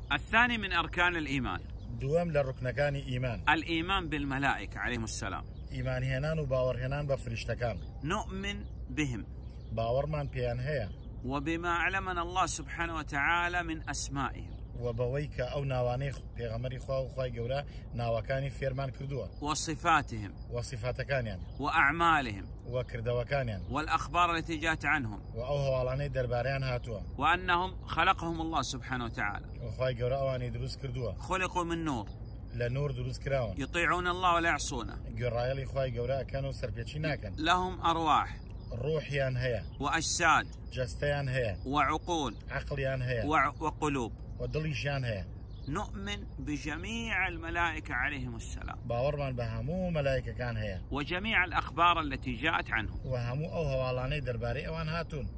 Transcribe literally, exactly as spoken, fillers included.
الثاني من أركان الإيمان دوام للركنكان إيمان الإيمان بالملائكة عليهم السلام. إيمان هنان وباور هنان بفرشتكان نؤمن بهم باورمان بيان هيا وبما علمنا الله سبحانه وتعالى من أسمائهم وبويك أو ناواني بيغمري خوا وخواي جورا ناوكاني فيرمان كردوا وصفاتهم وصفاتكان يعني وأعمالهم وكردوكان يعني والأخبار التي جاءت عنهم وأوهو علاني درباريان هاتوا وأنهم خلقهم الله سبحانه وتعالى وخواي جورا أواني دروس كردوا خلقوا من نور لنور دروس كراون يطيعون الله ولا يعصونه جرايلي خواي جورا كانوا سربيتشي ناكن لهم أرواح روحيان هيا وأجساد جستيان هيا وعقول عقليان هيا وع- وقلوب. ودليشيان هيا نؤمن بجميع الملائكة عليهم السلام باورمان بهمو ملائكة كان هيا وجميع الأخبار التي جاءت عنهم وهمو أو هوالاني درباري أوان هاتون